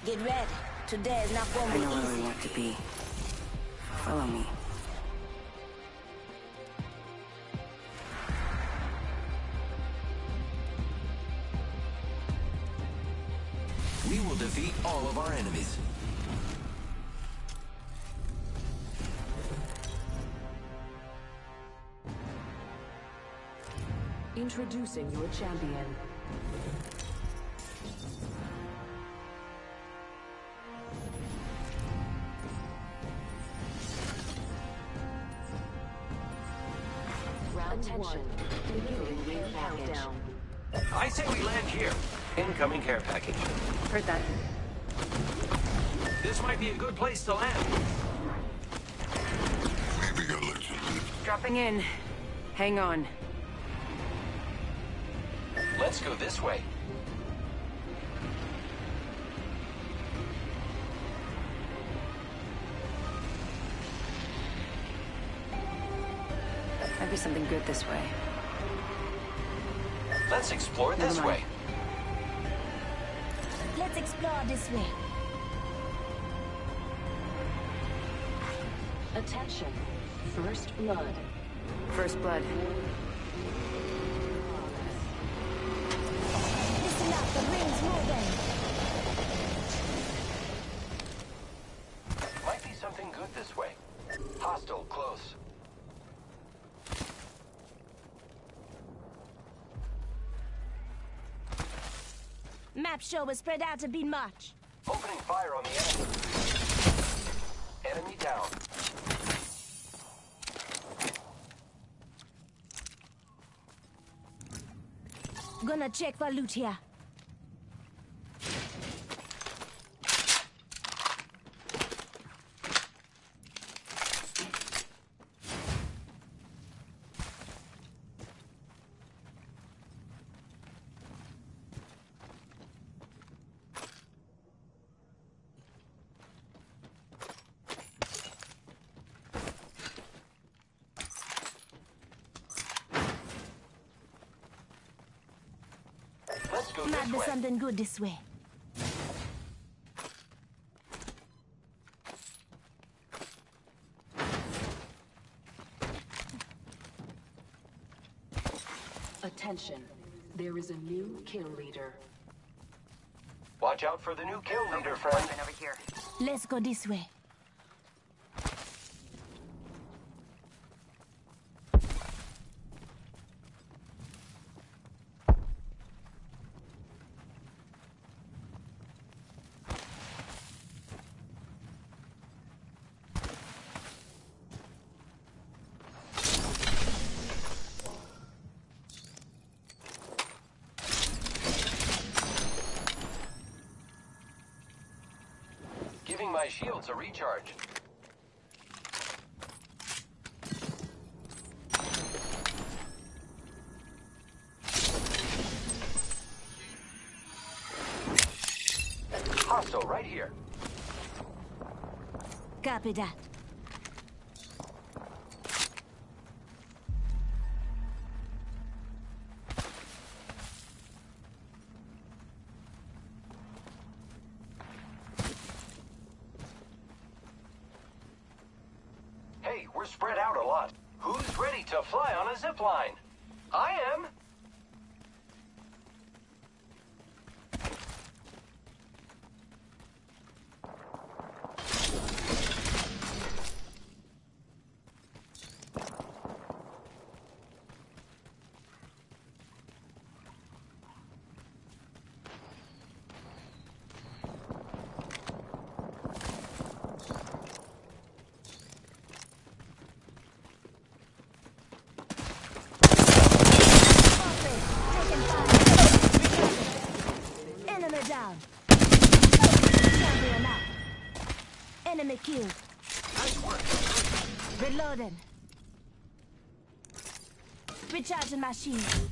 Get ready. Today is not going to I be know where we easy. want to be. Follow me. We will defeat all of our enemies. Introducing your champion. Attention. Beginning ring countdown. I say we land here. Incoming care package. Heard that. This might be a good place to land. Maybe I'll let you live. Dropping in. Hang on. Let's go this way. Might be something good this way. Let's explore this Never mind. way. Let's explore this way. Attention. First blood. First blood. Listen up, the ring's moving. Might be something good this way. Hostile close. Map show was spread out to be much. Opening fire on the enemy. Enemy down. Gonna check for loot here. Let's go Might this be way. something good this way. Attention. There is a new kill leader. Watch out for the new kill leader, friend. Over here. Let's go this way. Giving my shields a recharge. Hostile right here. Copy that. Hey, we're spread out a lot. Who's ready to fly on a zip line? I am. Enemy down. Champion out. Enemy killed. Nice work. Reloading. Recharging my shield.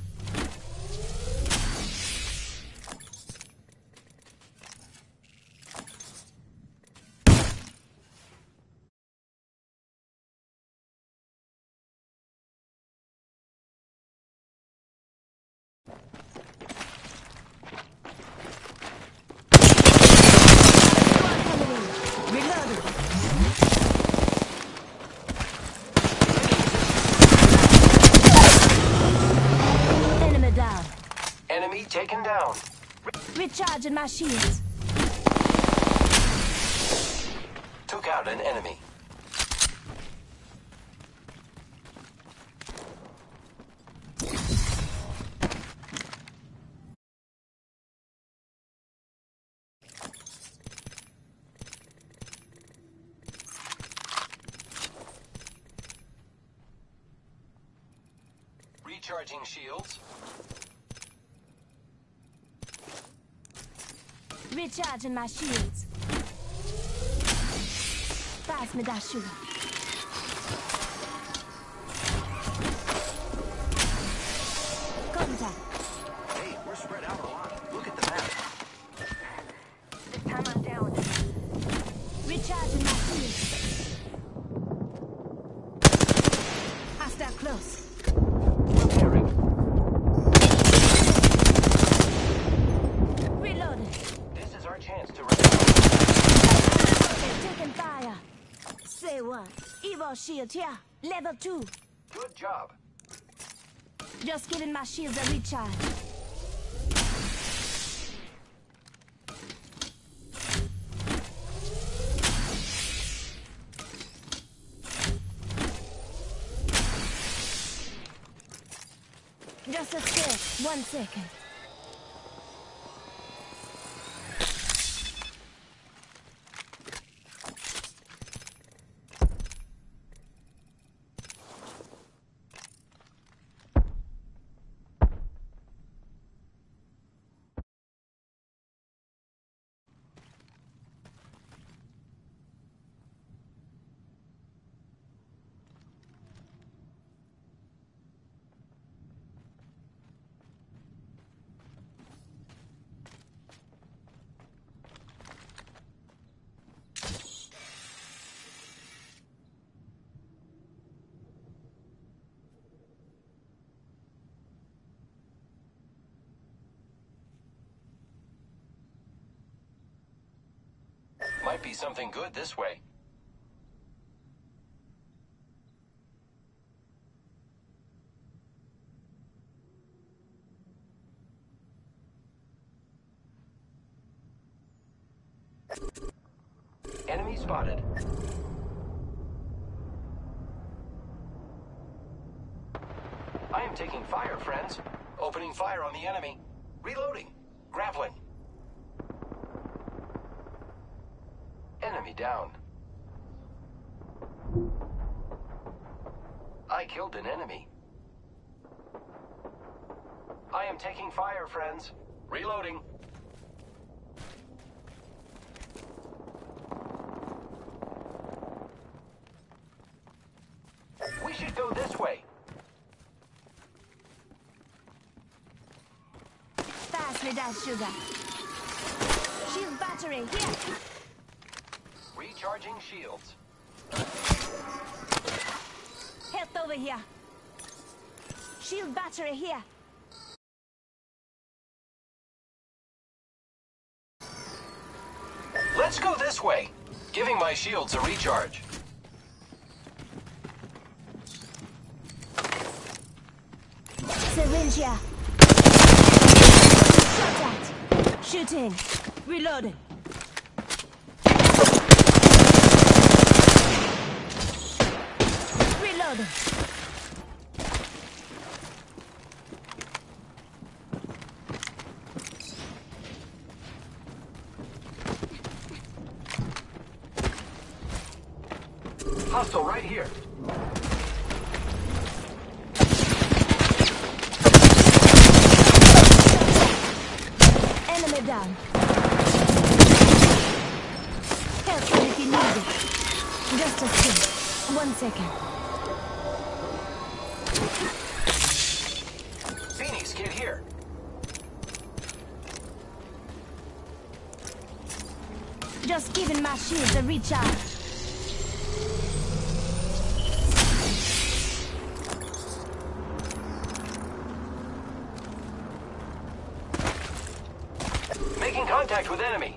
taken down. Recharging my shields. Took out an enemy. Recharging shields. Recharging my shields. Pass me that sugar. Contact. Hey, we're spread out a lot. Look at the map. This time I'm down. Recharging my shields. Hostile close. Repairing. Reloading. This is our chance to recover. They're taking fire. Say what? Evo shield here. Level 2. Good job. Just giving my shields a recharge. Just a sec. 1 second. Might be something good this way. Enemy spotted. I am taking fire, friends. Opening fire on the enemy. Reloading. Grappling. Enemy down. I killed an enemy. I am taking fire, friends. Reloading. We should go this way. Pass me that sugar. Shield battery here. Recharging shields. Health over here. Shield battery here. Let's go this way. Giving my shields a recharge. Syringe here. Contact. Shooting. Reloading. Reloading. Hostile right here. Enemy down. Help me if you need it. Just a sec. 1 second. Phoenix, get here. Just giving my shields a recharge. Making contact with enemy.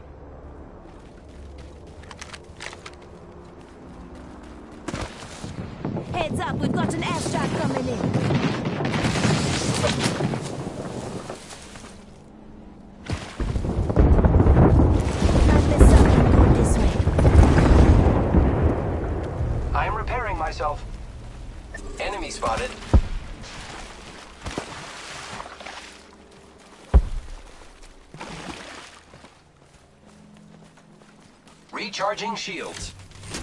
Heads up, we've got an airstrike coming in. Enemy spotted. Recharging shields.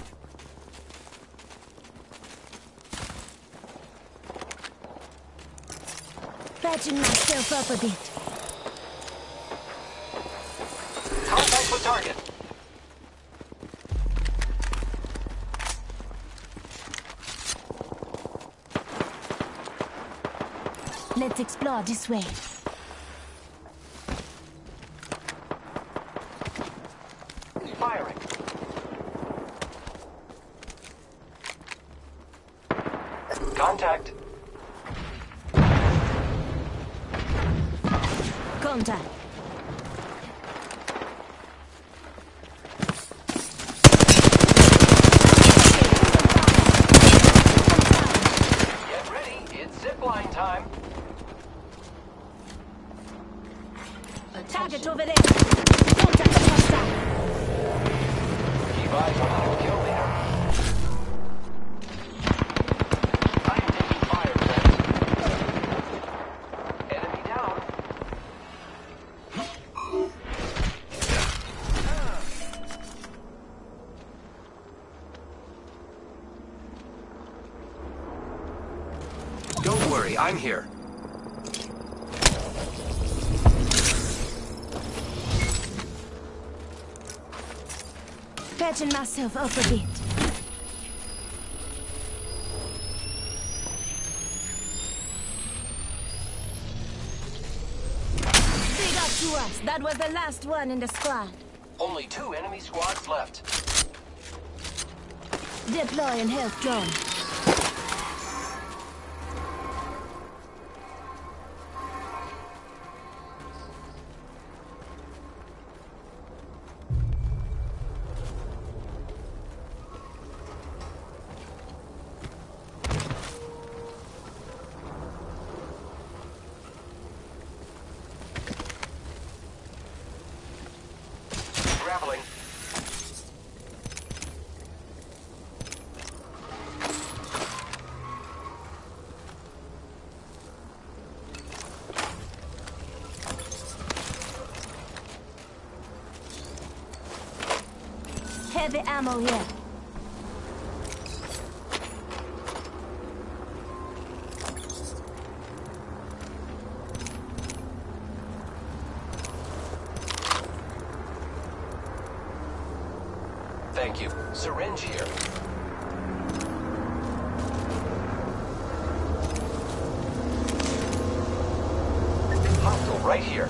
Patching myself up a bit. Contact with target. Let's explore this way. Firing. Contact. Contact. Get ready. It's zipline time. Target over there. Contact hostile. Keep eyes on the kill leader. I am taking fire, friends. Enemy down. Don't worry, I'm here. Patching myself up a bit. Big up to us. That was the last one in the squad. Only 2 enemy squads left. Deploying health drone. Grappling. Heavy ammo here. Thank you. Syringe here. Hostile right here.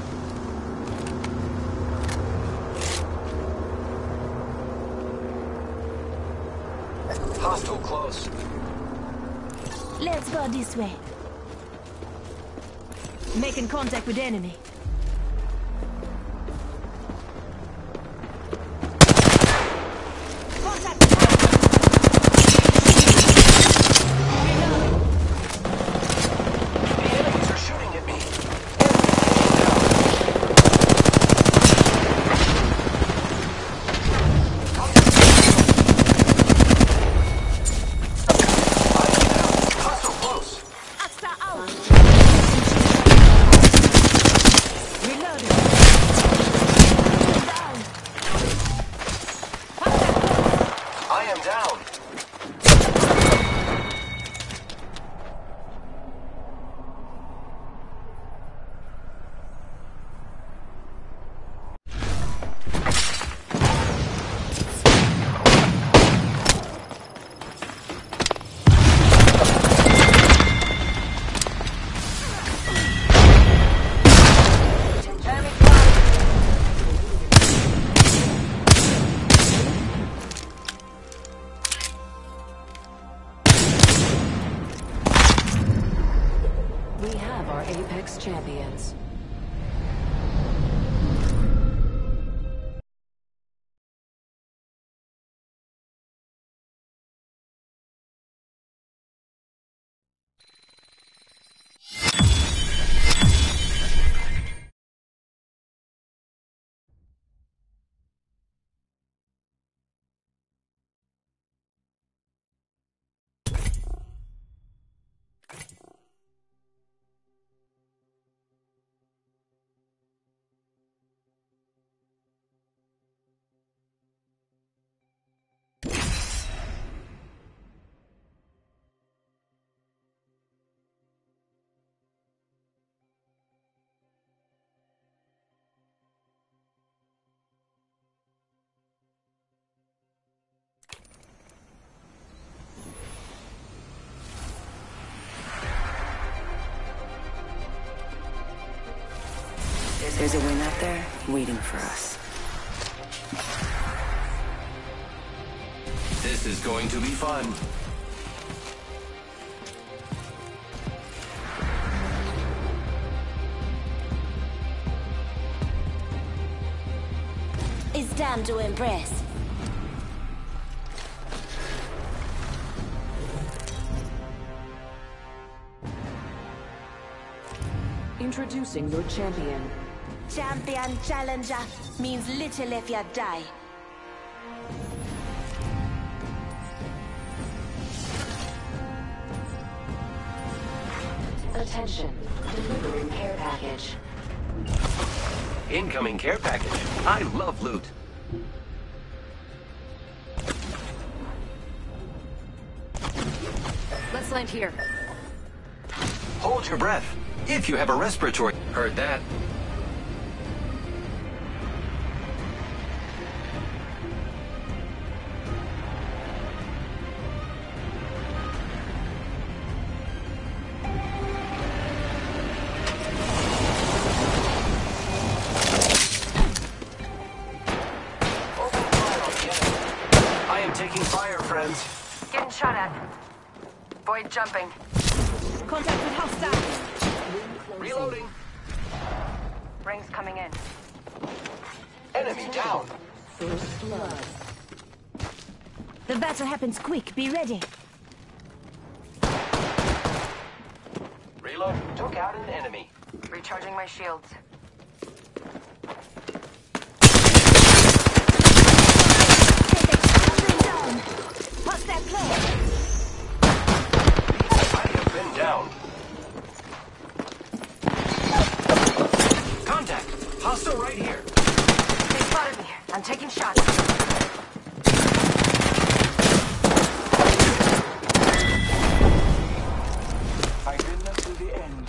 Hostile close. Let's go this way. Making contact with enemy. Contact with target. The enemies are shooting at me. Hostile close. Asta out. Reloading. Down. I am down. We have our Apex champions. There's a wing out there waiting for us. This is going to be fun. It's time to impress. Introducing your champion. Champion challenger means little if you die. Attention. Delivering care package. Incoming care package. I love loot. Let's land here. Hold your breath. If you have a respiratory... Heard that. I am taking fire, friends. Getting shot at. Void jumping. Contact with hostiles. Reloading. Rings coming in. Enemy down. First blood. The battle happens quick. Be ready. Reload. Took out an enemy. Recharging my shields. Down. What's that play? I have been down. Contact. Hostile right here. They spotted me. I'm taking shots. Fighting them to the end.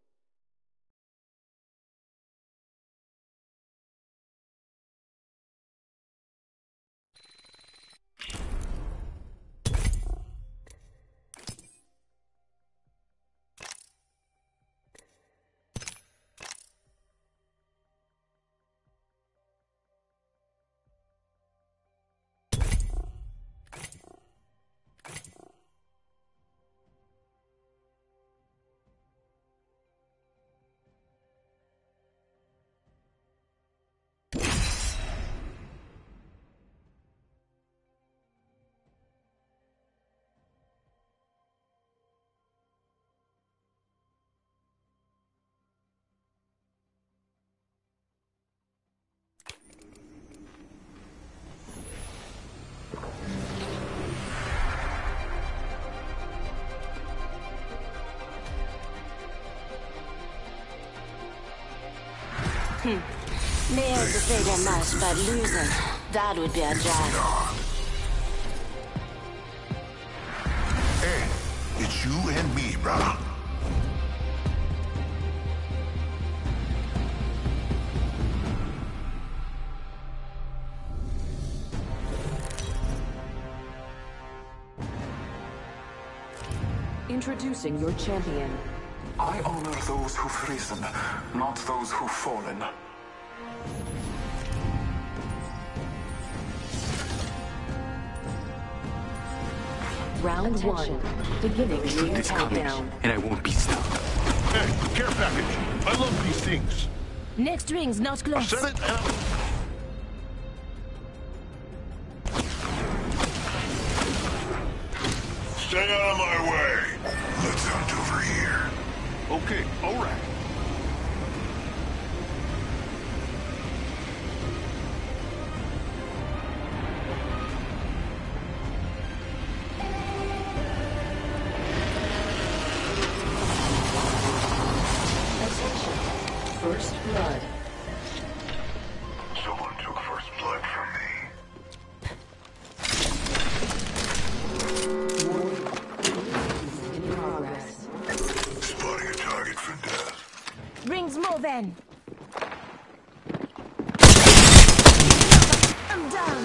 Mayor's to say they're nice, but losing, that would be a job. Hey, it's you and me, brother. Introducing your champion. I honor those who've risen, not those who've fallen. Round one. Beginning ring countdown. And I won't be stopped. Hey, care package. I love these things. Next ring's not I close. said it and Stay out of my way. Let's hunt over here. Okay, all right. Attention. First blood. Someone took first blood from me. In progress. Spotting a target for death. Rings moving. I'm down.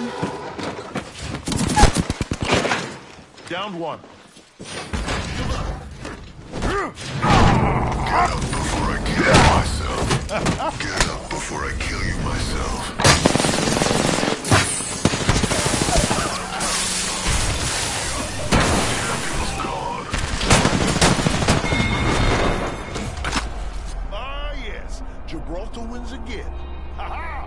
Down one. Get up before I kill myself. Get up. before I kill you myself. Champion's gone. Ah, yes. Gibraltar wins again. Ha-ha!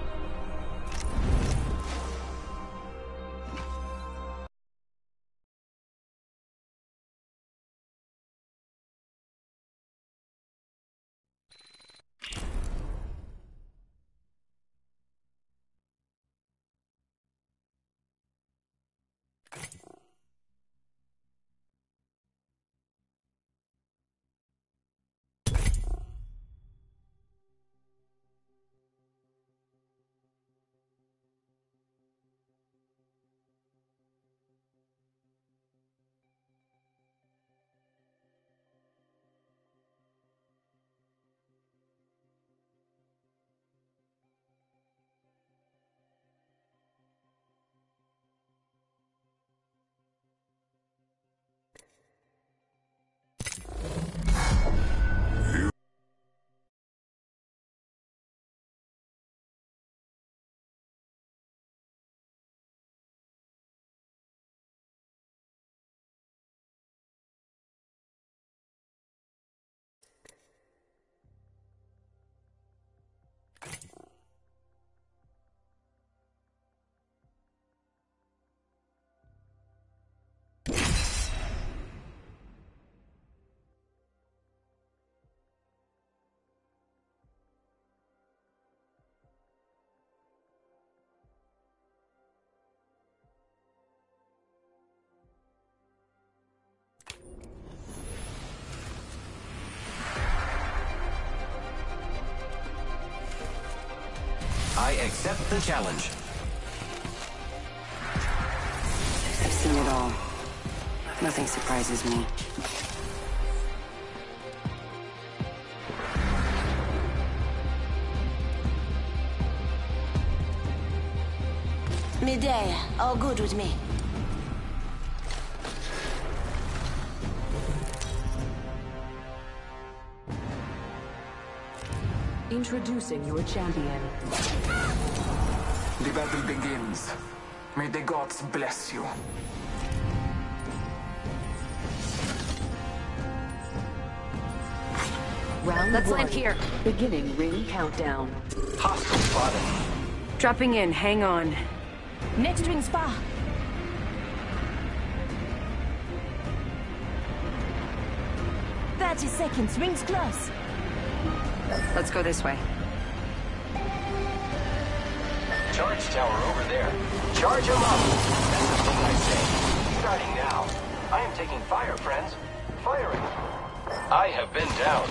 I accept the challenge. I've seen it all. Nothing surprises me. Midday, all good with me. Introducing your champion. The battle begins. May the gods bless you. Round Let's one. land here. Beginning ring countdown. Hostile spotted. Dropping in, hang on. Next ring spa. $30 rings close. Let's go this way. Charge tower over there. Charge him up. That's the thing I say. Starting now. I am taking fire, friends. Firing. I have been downed.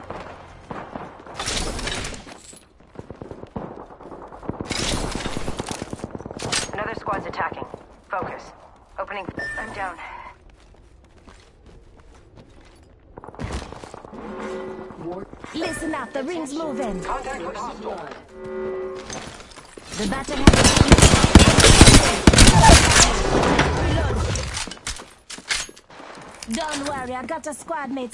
Another squad's attacking. Focus. Opening. I'm down. Listen up, the ring's moving. Contact with hostile. The batter has... Reload. Don't worry, I got a squad mate.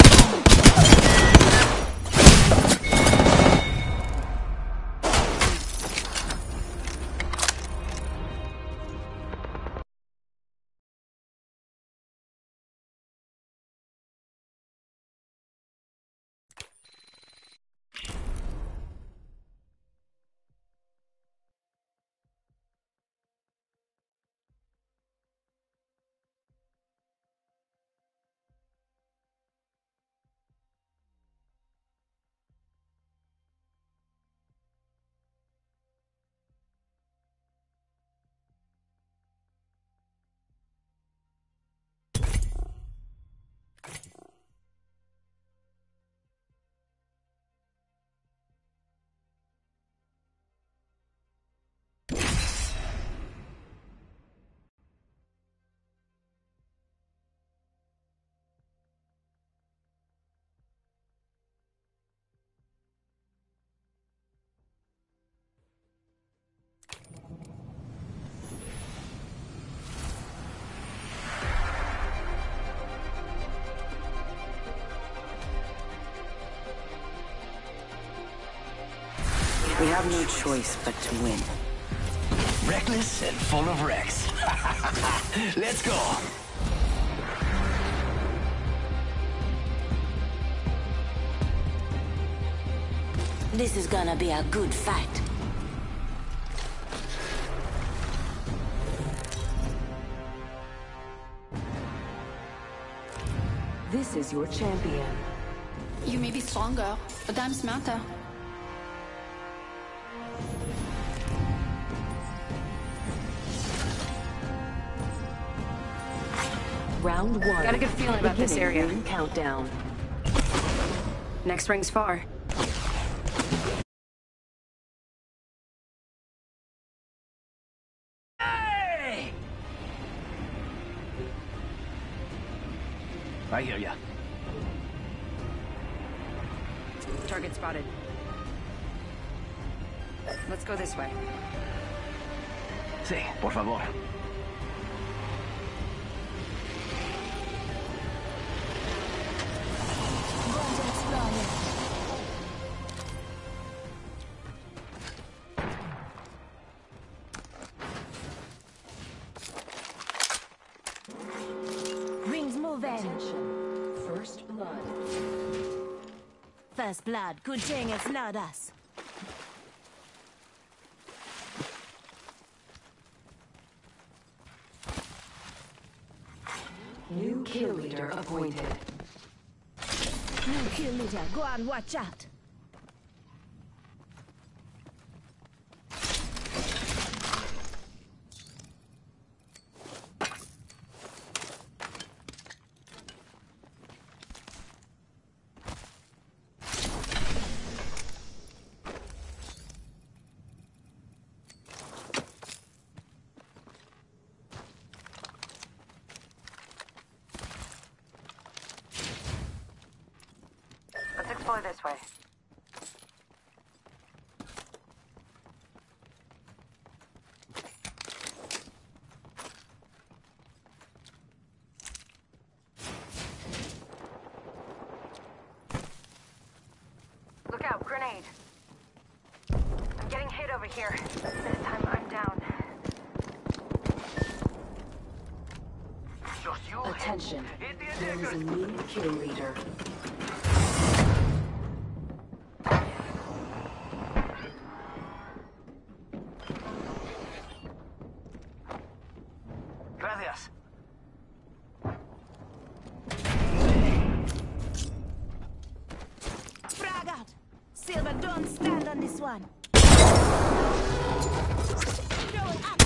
We have no choice but to win. Reckless and full of wrecks. Let's go. This is gonna be a good fight. This is your champion. You may be stronger, but I'm smarter. Round 1. Got a good feeling about this area. Ring countdown. Next ring's far. Hey! I hear ya. Target spotted. Let's go this way. Sí, por favor. Going to explore here. Rings moving. Attention. First blood. First blood. Good thing it's not us. New kill leader appointed. New kill leader. Go on, watch out. Let's explore this way. Look out, grenade. I'm getting hit over here. This time I'm down. Just you. Attention. Hit the There is a ejectors. new kill leader. Gracias. Frag out. Silver, don't stand on this one. Throwing up.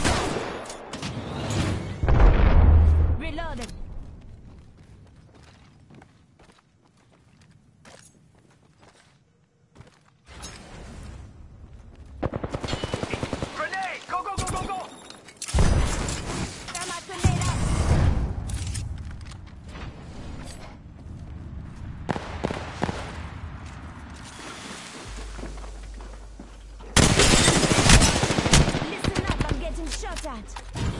Reloading. Grenade! Go, go, go, go, go! Thermite grenade out. Listen up, I'm getting shot at.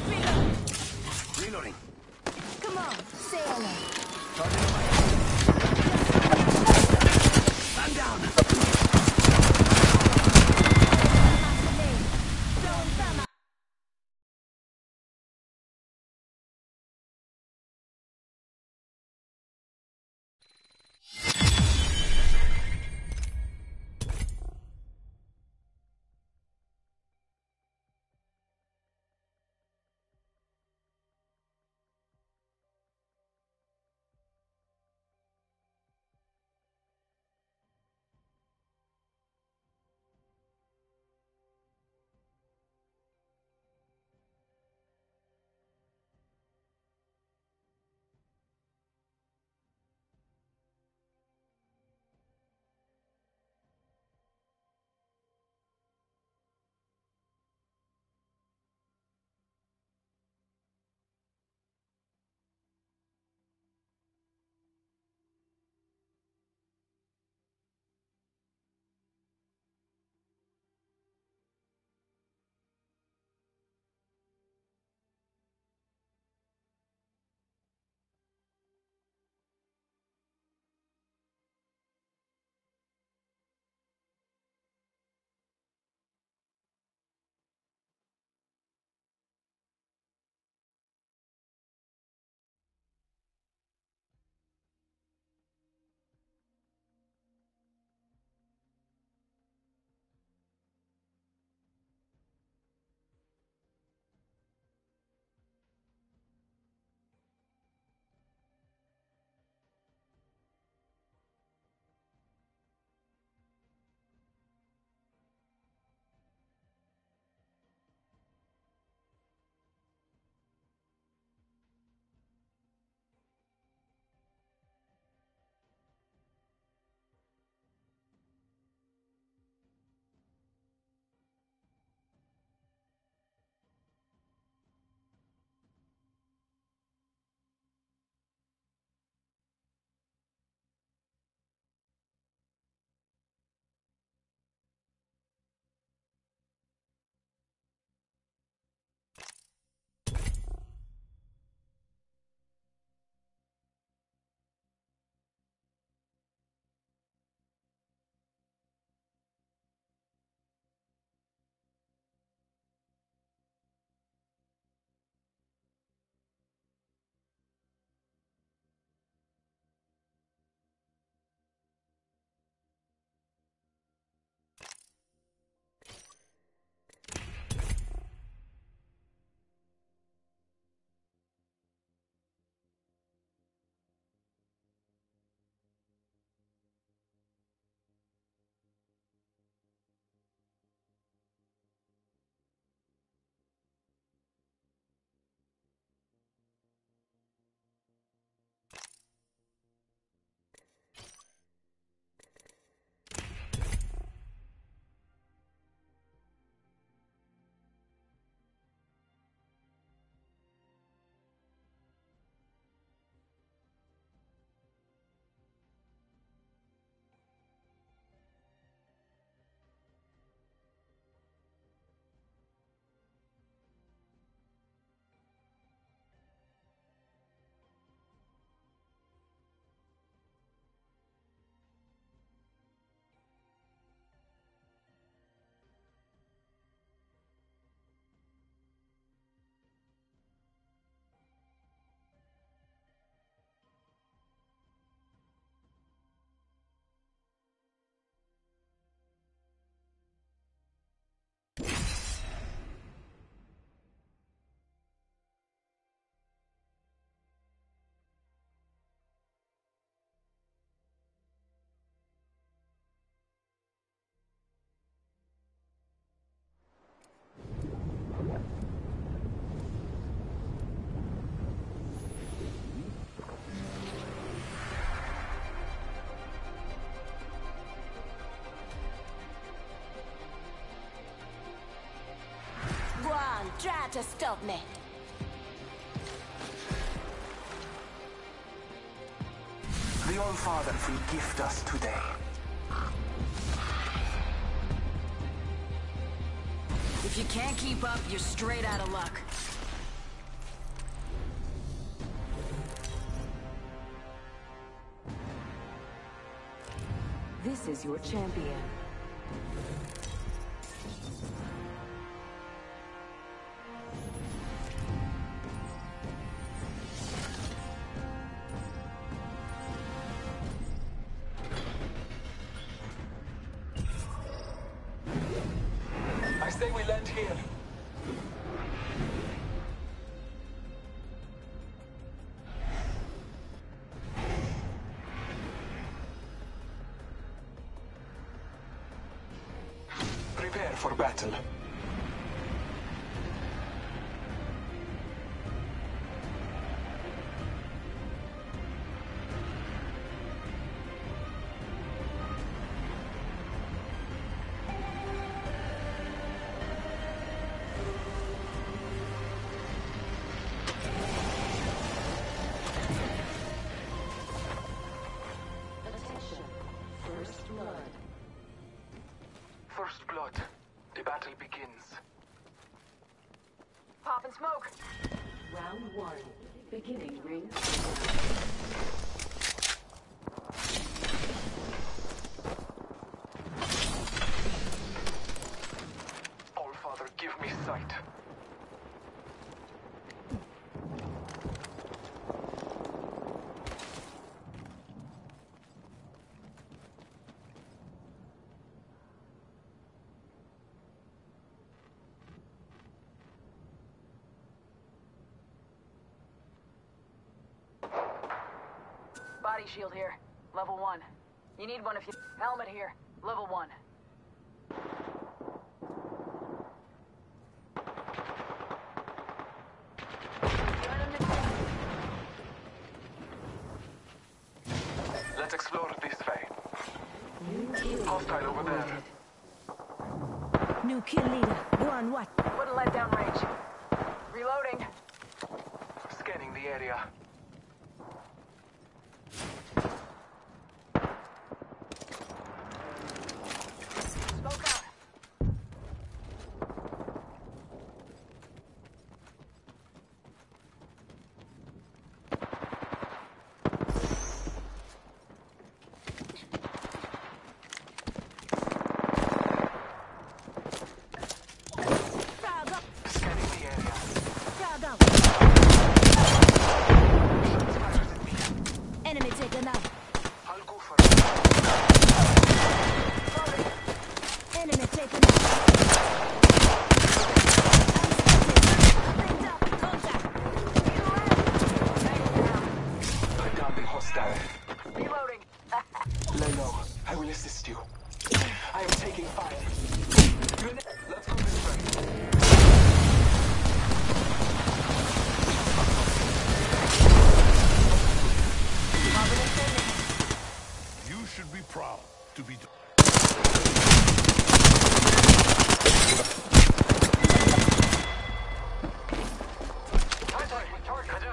to stop me. The All-Father will gift us today. If you can't keep up, you're straight out of luck. This is your champion. I say we land here. Prepare for battle. Attention. First blood. First blood. The battle begins. Pop and smoke. Round 1. Beginning ring. All-Father, give me sight. Body shield here. Level 1. You need one if you... Helmet here. Level 1. Let's explore this way. Hostile over there. New kill leader. Go on what? Wouldn't let down range. Reloading. Scanning the area. Smoke out. Frag up. Scanning the area. Frag out. Shots fired at me. Enemy taken out. I'll go for Enemy taken out. Linked up. Contact. I downed the hostile. Reloading. Lay low. I will assist you. I am taking fire. Let's go this way. You should be proud to be... Contact with target.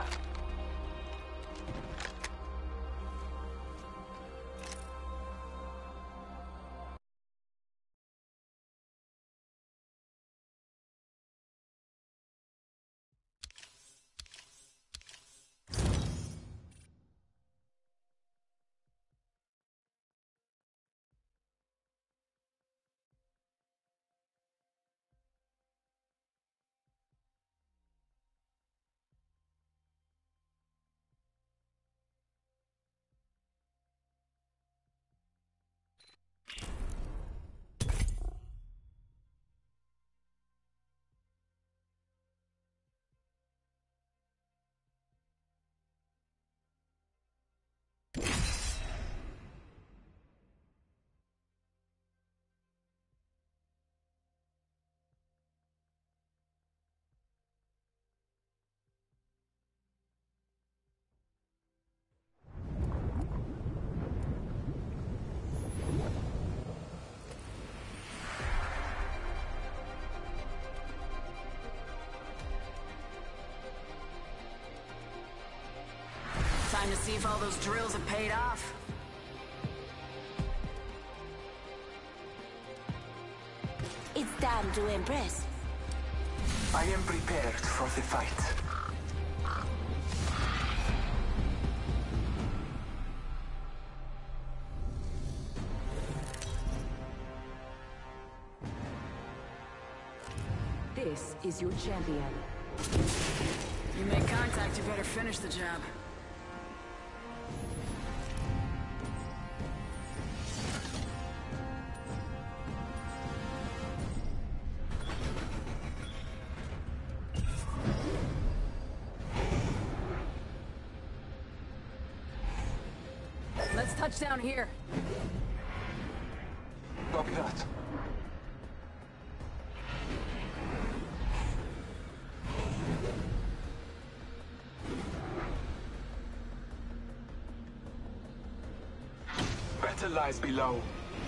if all those drills have paid off. It's time to impress. I am prepared for the fight. This is your champion. You make contact, you better finish the job. Let's touch down here. Copy that. Better lies below.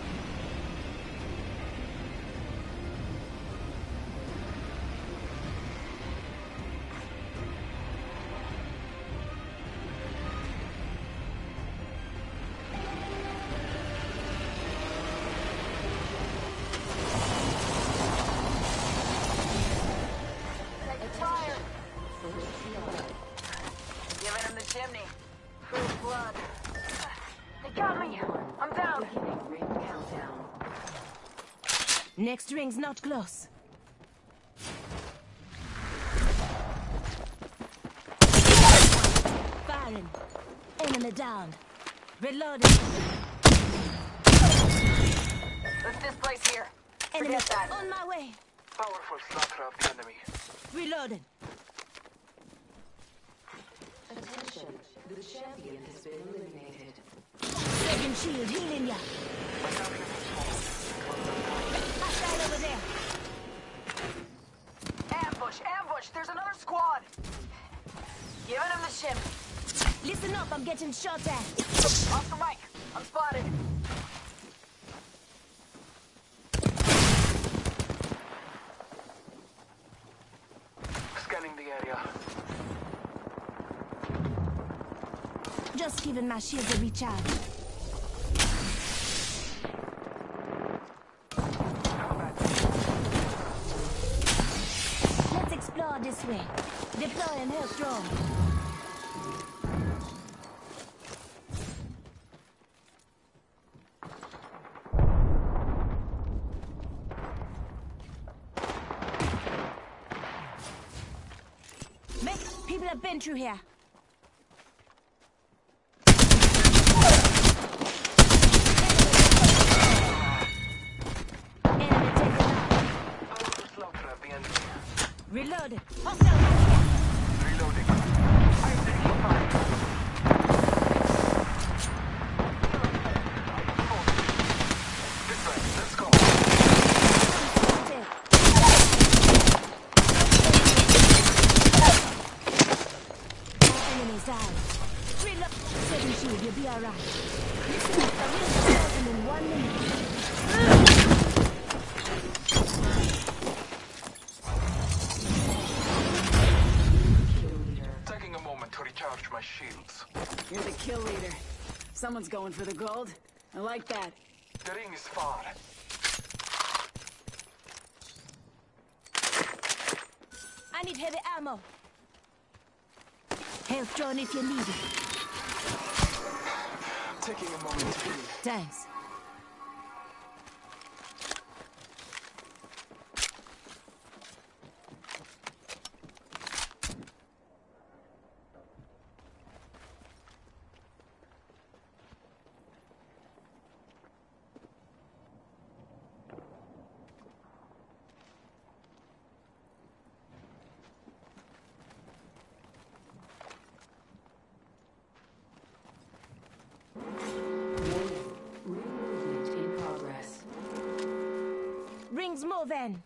Giving him the chimney. First blood. They got me. I'm down. Beginning ring countdown. Next ring's not close. Firing. Enemy down. Reloading. Let's displace here. Enemy Forget that. on my way. Powerful slaughter of the enemy. Reloading. Attention, the champion has been eliminated. Second shield healing ya. Hostile over there. Ambush, ambush. There's another squad. Giving him the ship. Listen up, I'm getting shot at. Off the mic. I'm spotted. Scanning the area. Just giving my shield a recharge. Let's explore this way. Deploy and help drone. People have been through here. Enemy taken out. Powerful slaughter of the enemy. Reloaded. Hostile. Reloading. I'm taking fire. This way. Let's go. Enemies down. Reload. Second shield, you'll be alright. Listen up, the ring's closing in 1 minute. Taking a moment to recharge my shields. You're the kill leader. Someone's going for the gold. I like that. The ring is far. I need heavy ammo. Health drone if you need it. Taking a moment to heal. Thanks. Movement in progress. Rings moving.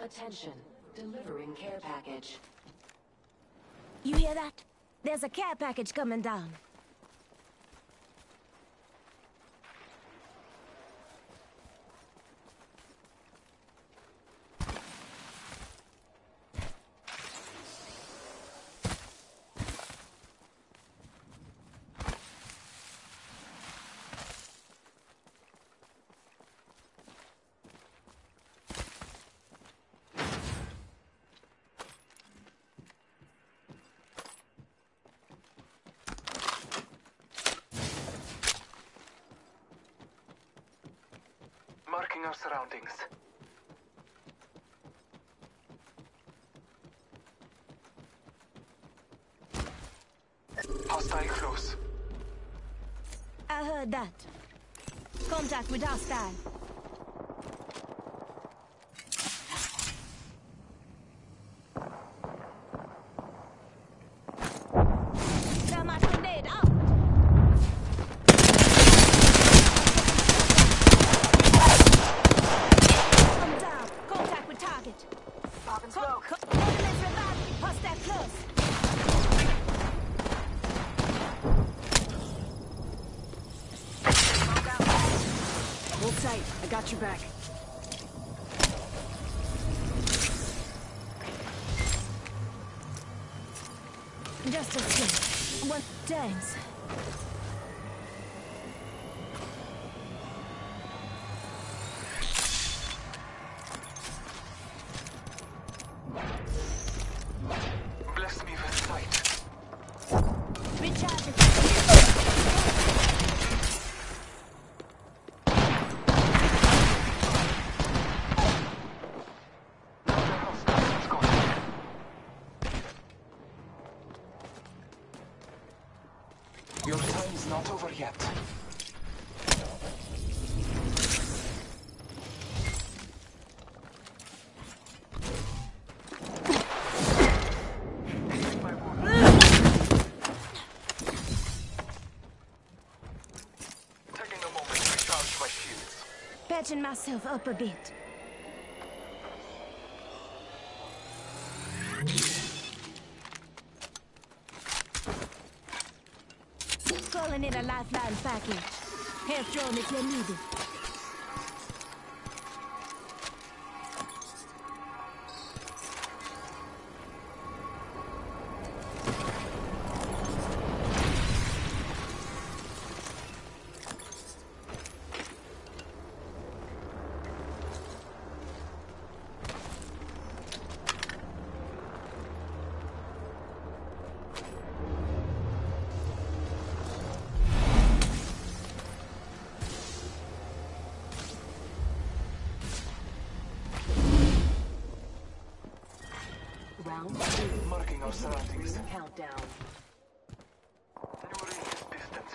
Attention. Delivering care package. You hear that? There's a care package coming down. Marking our surroundings. Hostile close. I heard that. Contact with hostile. Thermite grenade out! I'm down. Contact with target. Popping smoke. Enemies revived. Hostile close. Hold tight. I got your back. Just a second. What? Thanks. Bless me with sight. Recharge it. Let's go. Your time is not over yet. My wound. Taking a moment to recharge my shields. Patching myself up a bit. Calling in a lifeline package. Health drone if you need it. Round 2. Marking our surroundings. Countdown. Luring is distant.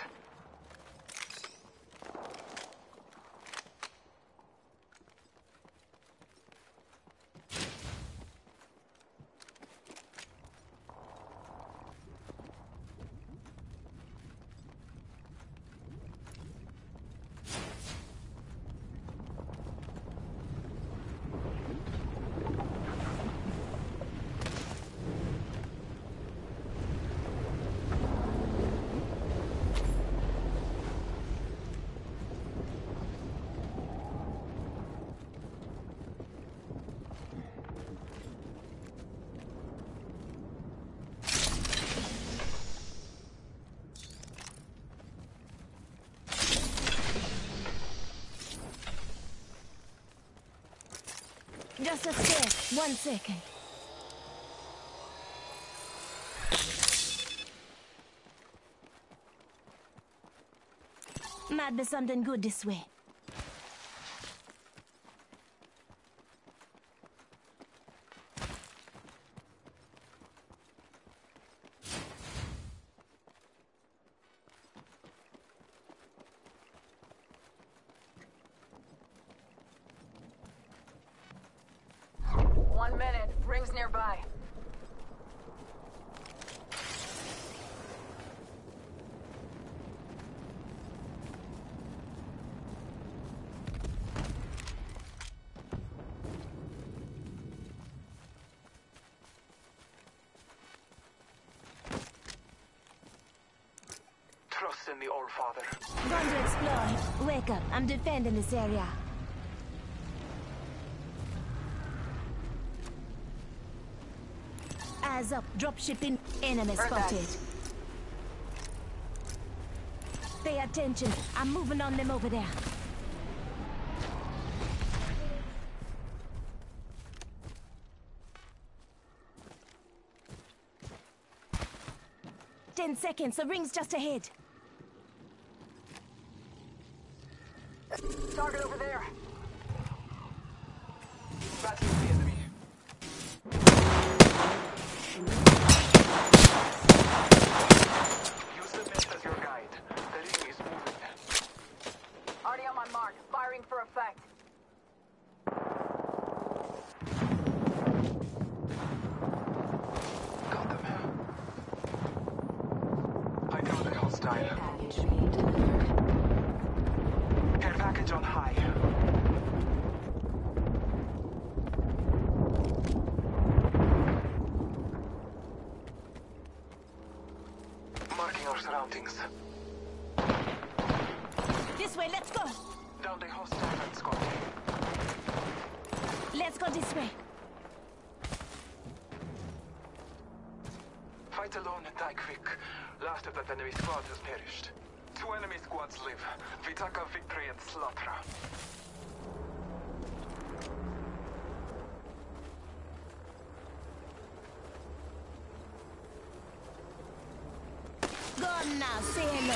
Just a sec. 1 second. Might be something good this way. Rings nearby. listen, the Old Father. Going to explore. Wake up. I'm defending this area. Eyes up. Dropshipping. Enemy spotted. Pay attention. I'm moving on them over there. "10 seconds. The ring's just ahead." Target over there. Battling the enemy. Use the mist as your guide. The ring is moving. Already on my mark. Firing for effect. Got them. I know the hostile. Care package on high. Marking our surroundings. This way. Let's go. Down the hostile red squad. Let's go this way. Fight alone and die quick. Last of that enemy squad has perished. 2 enemy squads live. Vitaka victory and slaughter. Go on now. Say hello.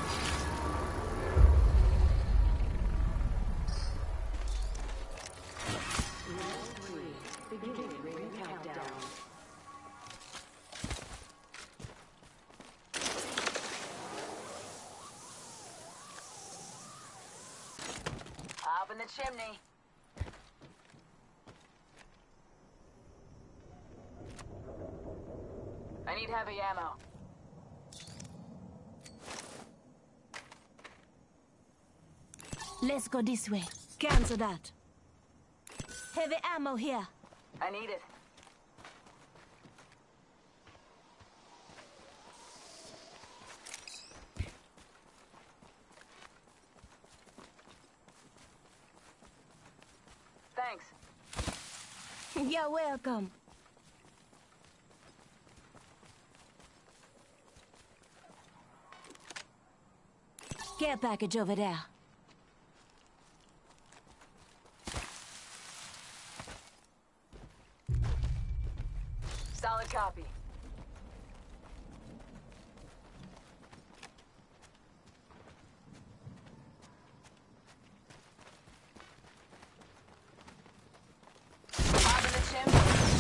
Up in the chimney. I need heavy ammo. Let's go this way. Cancel that. Heavy ammo here. I need it. Thanks. You're welcome. Care package over there. Solid copy. Up in the chimney.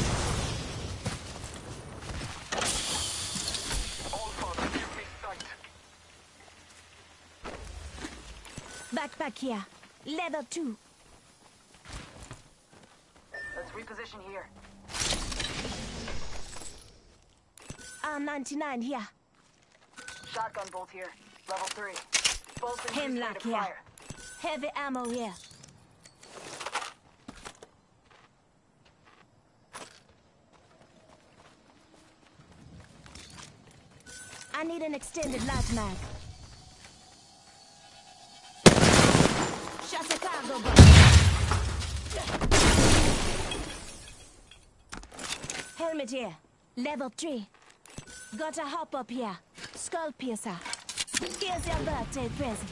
All father, give me sight. Backpack here. Level 2. Let's reposition here. R99 here. Shotgun bolt here. Level 3. Bolts and Hemlock to here. fire. Heavy ammo here. I need an extended light mag. Shot a cargo box. Helmet here. Level 3. Got a hop up here. Skull piercer. Here's your birthday present.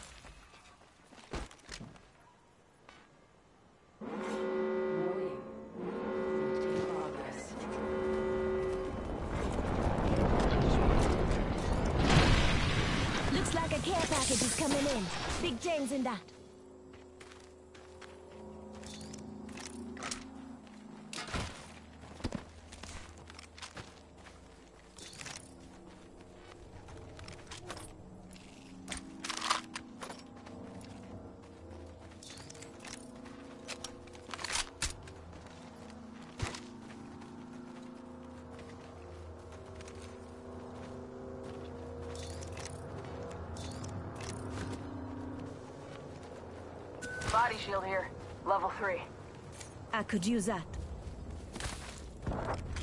Looks like a care package is coming in. Big things in that. Body shield here. Level 3. I could use that.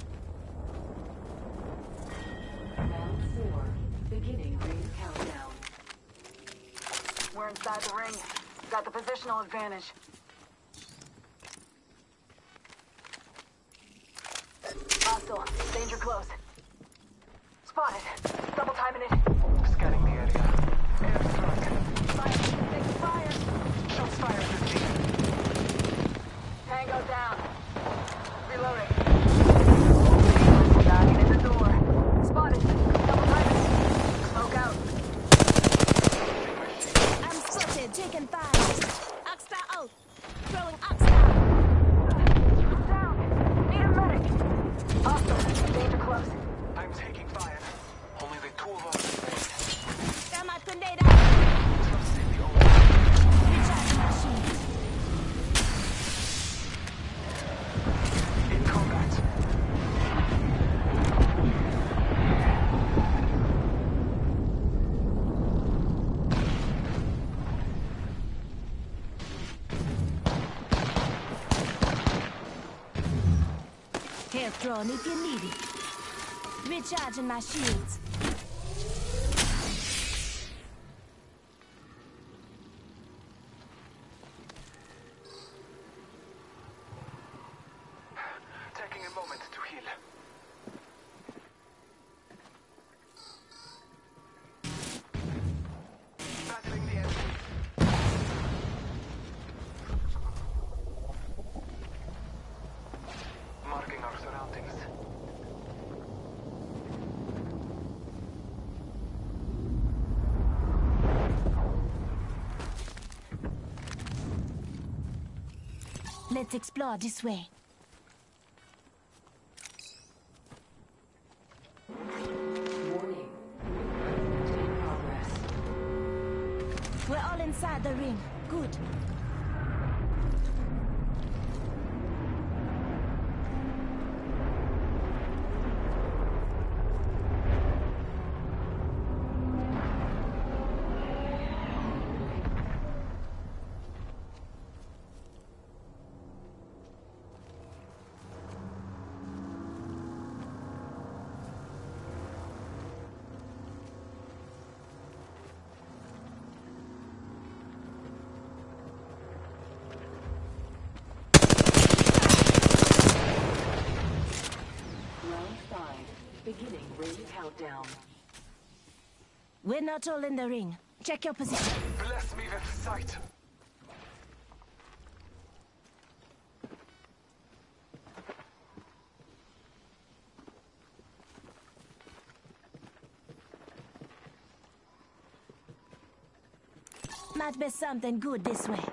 Round 4. Beginning ring countdown. We're inside the ring. Got the positional advantage. Hostile. Danger close. Spotted. Double timing it. Scanning the area. Airstrike. Fire. Take fire. Shots fired 15. Tango down. Reloading. Knocking at the door. Spotted. Double timing. Smoke out. I'm spotted, taking fire. Oxstar out. Throwing Oxstar. Down. Need a medic. Hostile. Danger close. I'm taking fire. Only the two of us remain. Got my tornado. Trust in the old. Recharge my shield. In combat. Health drawn if you need it. Recharging my shields. Taking a moment to heal. Battling the enemy. Marking our surroundings. Let's explore this way. Warning. Contain progress. We're all inside the ring. Good. Round 5. Beginning ring countdown. We're not all in the ring. Check your position. Bless me with sight. Might be something good this way.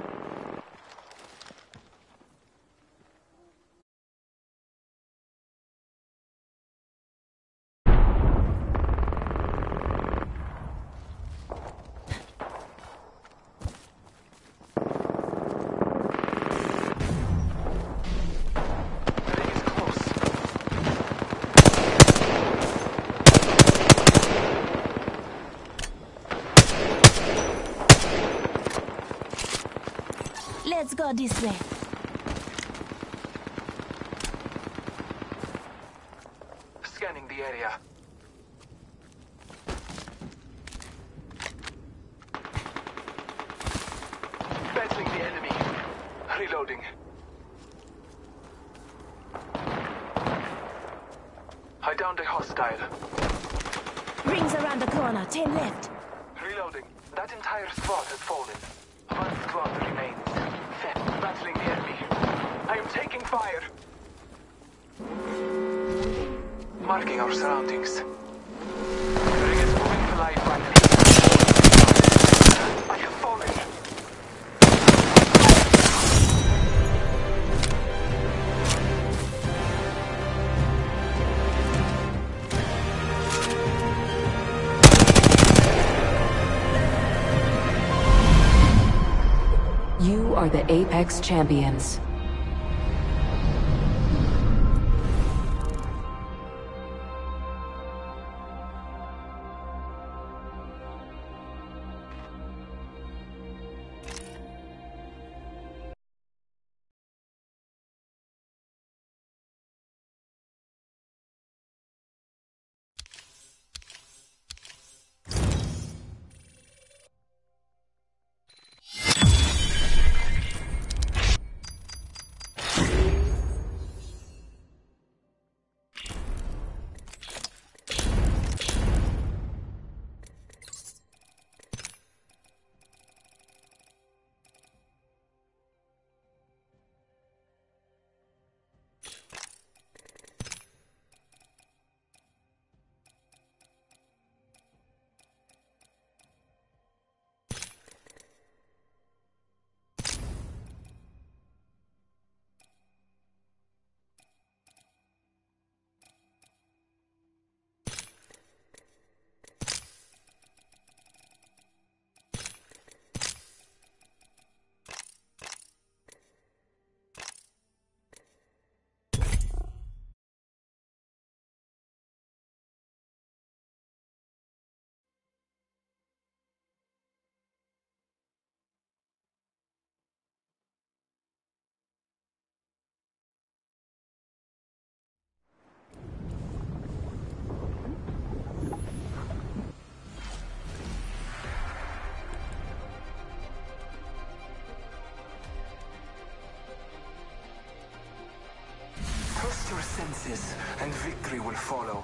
The ring is close. Let's go this way. Scanning the area. Battling the enemy. Reloading. I downed a hostile. Rings around the corner. 10 left. Reloading. That entire squad has fallen. One squad remains. Battling the enemy. I am taking fire. Marking our surroundings. The ring is moving to life finally. I have fallen. You are the Apex Champions. senses, and victory will follow.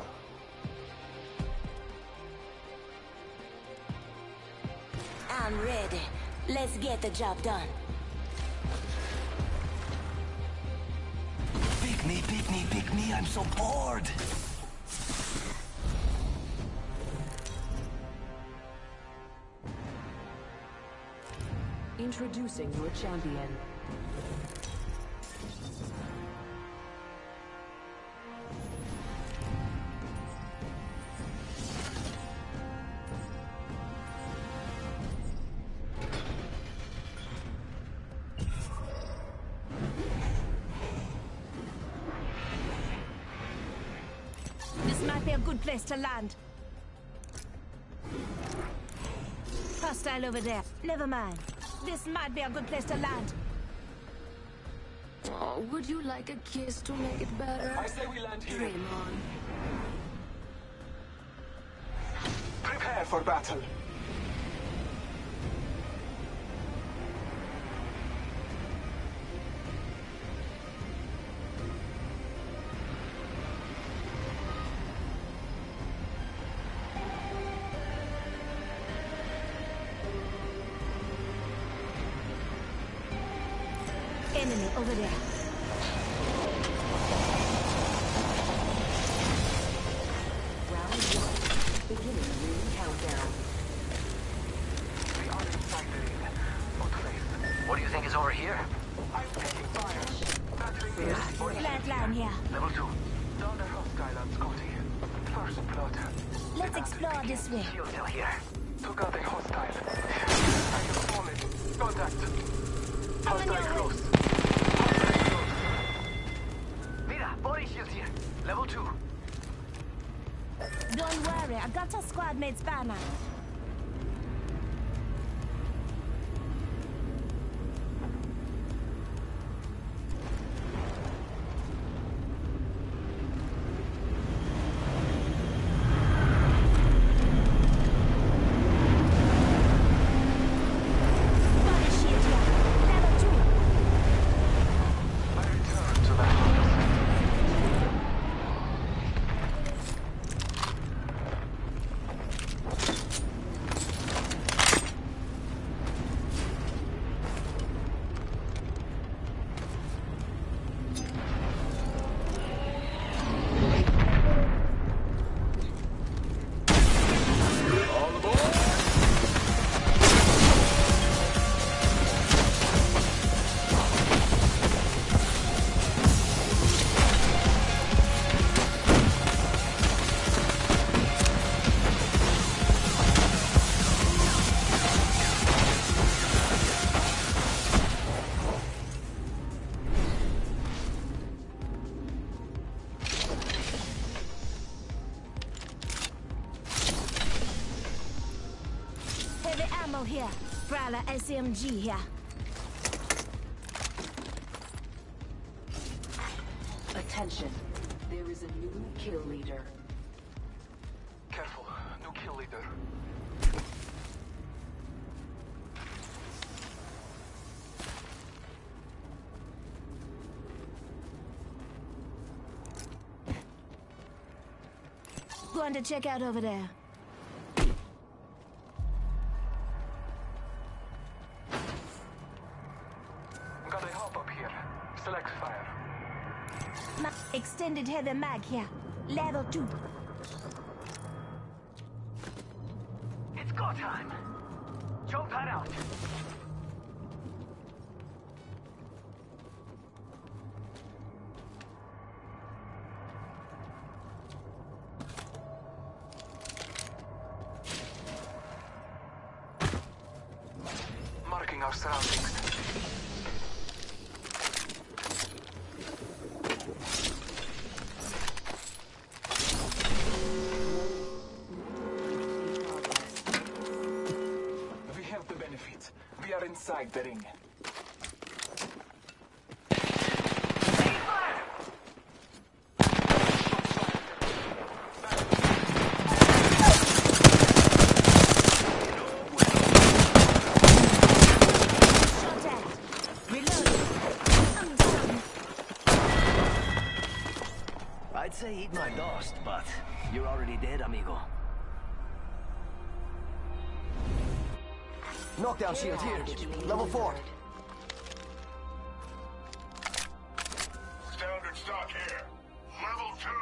I'm ready. Let's get the job done. Pick me, pick me, pick me. I'm so bored. Introducing your champion. This might be a good place to land. Hostile over there. Never mind. This might be a good place to land. Oh, would you like a kiss to make it better? I say we land here. Dream on. Prepare for battle. Enemy over there. Round 1. Beginning ring countdown. We are inside the ring. What place? What do you think is over here? I'm taking fire. That ring is Plant line here. Level 2. down the hostile on Scotty. First blood. Let's explore this way. Shield cell here. Took out a hostile. I have fallen. Contact. Hostile close. Mira, body shield here. Level 2. Don't worry, I got a squad mate's banner. Body shield here. Level 2. I return to the house. Heavy ammo here. Prowler SMG here. Attention. There is a new kill leader. Careful. New kill leader. Going to check out over there. Got a hop up here. Select fire. Extended heavy mag here. Level 2. It's go time. Jolt that out. Marking our surroundings. We have the benefit. We are inside the ring. Shot at. Reloading. I'm down. say eat my dust, but you're already dead, amigo. Knockdown shield here. Level 4. Standard stock here. Level 2.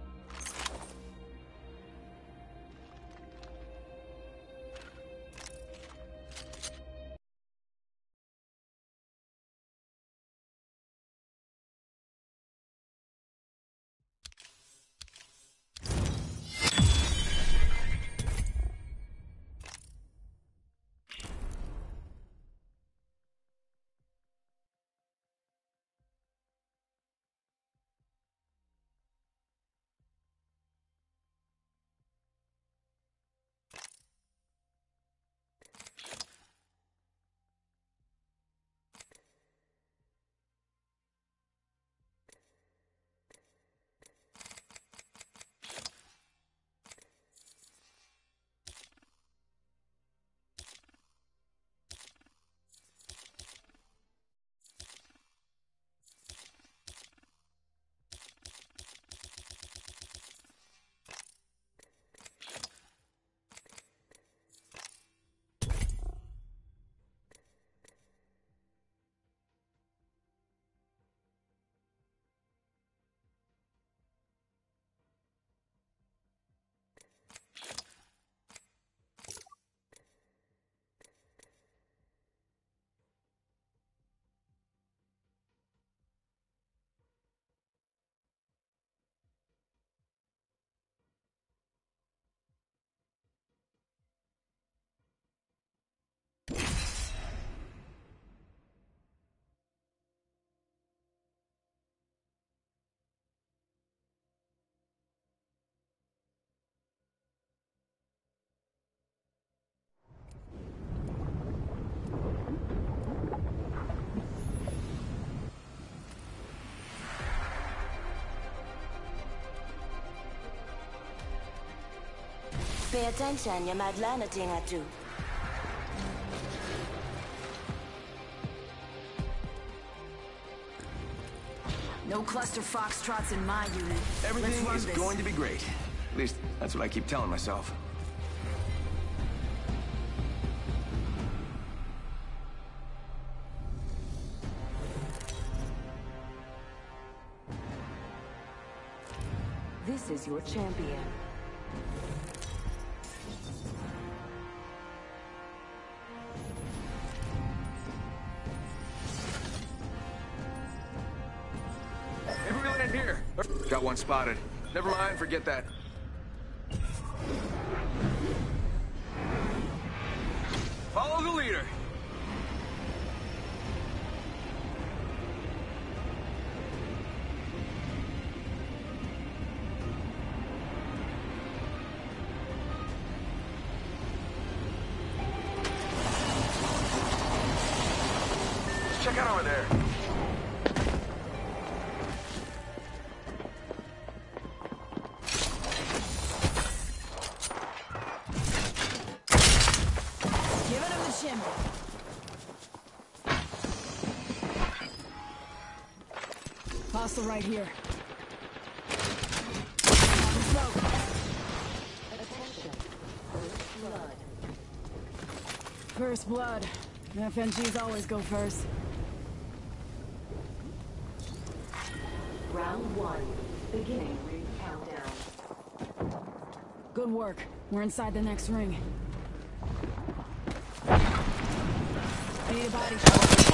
Pay attention, you might learn a thing or two. No cluster foxtrots in my unit. Everything is going to be great. At least, that's what I keep telling myself. This is your champion. Maybe we land here. Got one spotted. Never mind, forget that. Follow the leader. Check out over there. Giving him the shimmy. Hostile right here. Smoke. Attention. Blood. First blood. FNGs always go first. Round 1. Beginning ring countdown. Good work. We're inside the next ring. Need a body shot.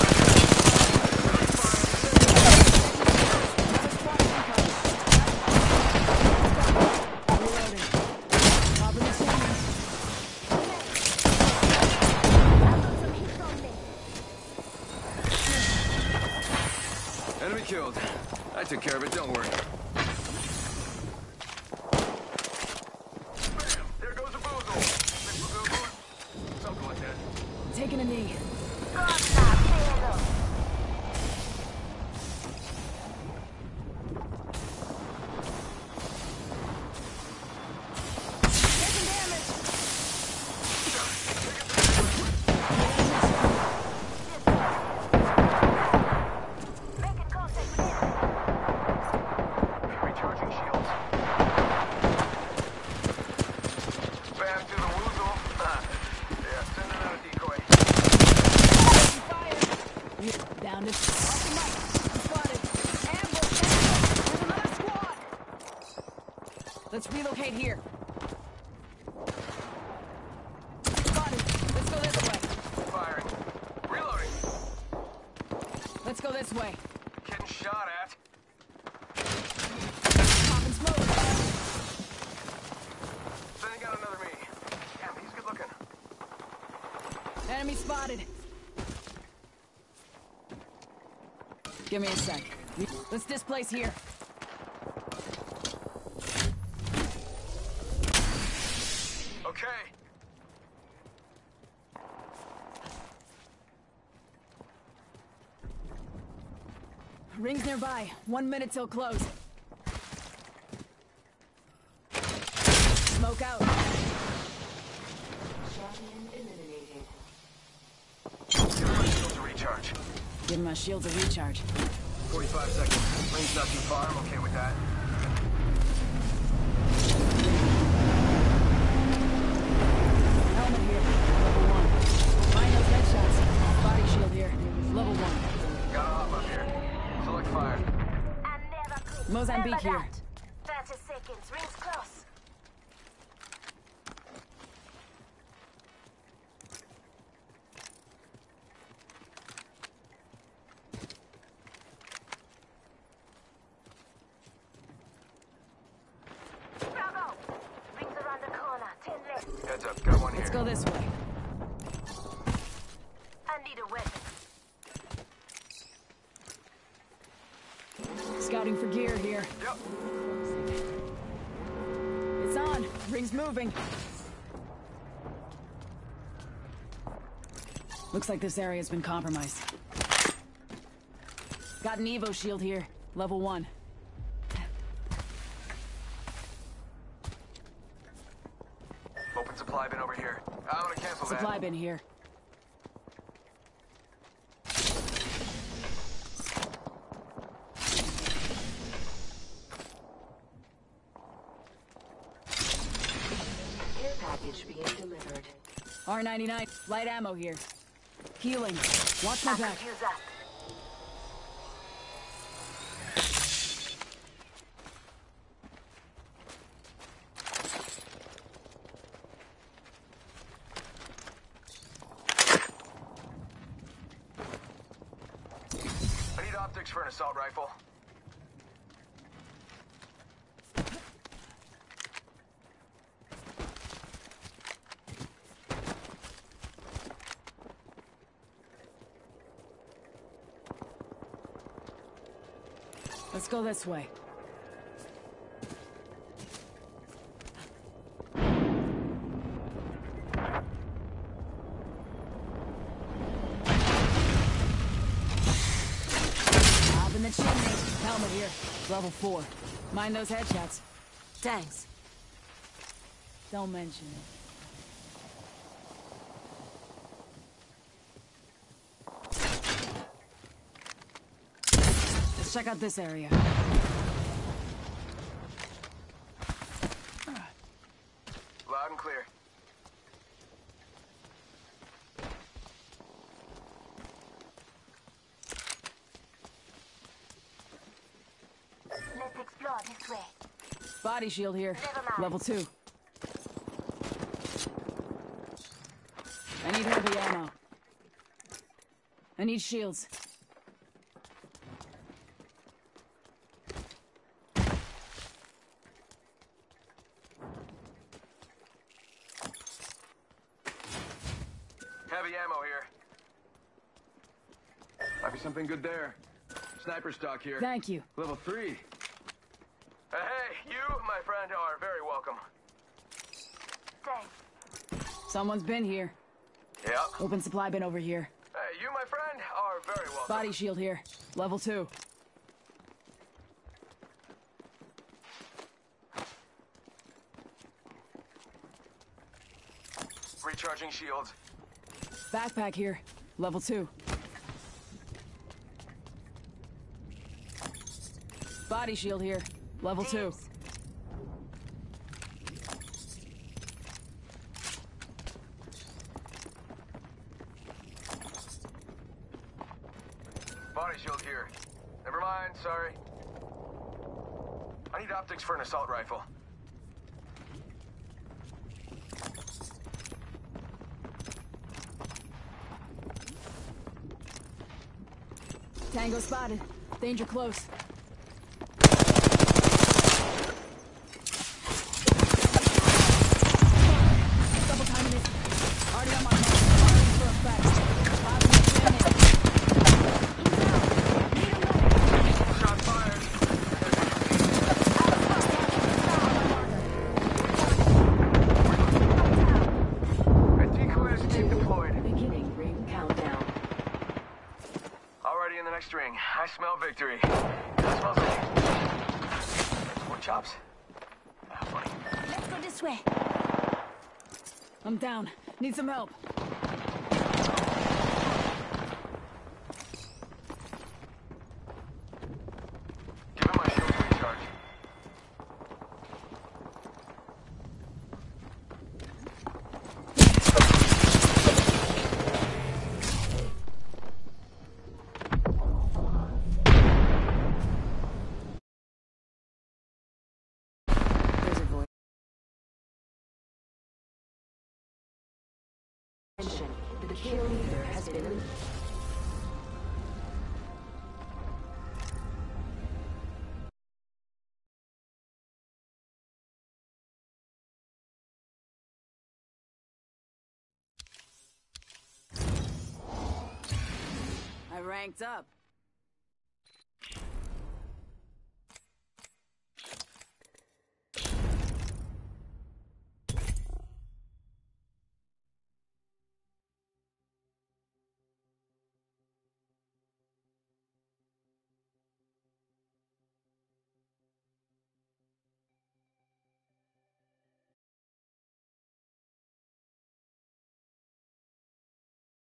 Reloading. Top of the chimney. Enemy killed. I took care of it, don't worry. Bam! There goes a boozle. Something like that. Taking a knee. Recharging shields. here. Down to... Off the mic. I'm spotted. Ambush! Ambush! There's another squad! Let's relocate here. Spotted. Let's go this way. Firing. Reloading. Let's go this way. Getting shot at. Popping smoke. Sending out another me. Damn, he's good looking. Enemy spotted. Give me a sec. Let's displace here. Okay. Rings nearby. 1 minute till close. Smoke out. Champion eliminated. Give my shield to recharge. Give my shield a recharge. 45 seconds. Range not too far. I'm okay with that. Helmet here. Level 1. Find those headshots. Body shield here. Level 1. Got a hop up here. Select fire. And never quit. Mozambique Remember here. that. 30 seconds. Rings close. Bravo! Rings around the corner. 10 left. Heads up. Got one here. Let's go this way. I need a weapon. Scouting for gear here. Yep. It's on. Ring's moving. Looks like this area's been compromised. Got an Evo shield here. Level 1. Open supply bin over here. I'm gonna cancel Supply that. bin here. Care package being delivered. R99. Light ammo here. Healing. Watch my back. Use that. I need optics for an assault rifle. Let's go this way. Up in the chimney. Helmet here. Level 4. Mind those headshots. Thanks. Don't mention it. Let's check out this area. Loud and clear. Let's explore this way. Body shield here. Never mind. Level 2. I need heavy ammo. I need shields. Heavy ammo here. Might be something good there. Sniper stock here. Thank you. Level 3. Hey, you, my friend, are very welcome. Thanks. Someone's been here. Yeah. Open supply bin over here. Hey, you, my friend, are very welcome. Body shield here. Level 2. Recharging shields. Backpack here. Level 2. Body shield here. Level 2. body shield here. Never mind, sorry. I need optics for an assault rifle. Tango spotted. Danger close. Double timing it. Already on my mark. Firing for effect. Positive in here. Shot fired. Red decoy escape deployed. Beginning ring countdown. Already in the next ring. I smell victory. That smells like more chops. Ah, funny. Let's go this way. I'm down. Need some help. Give him my shield to recharge. There's a voice. Attention. The kill leader has been... I ranked up.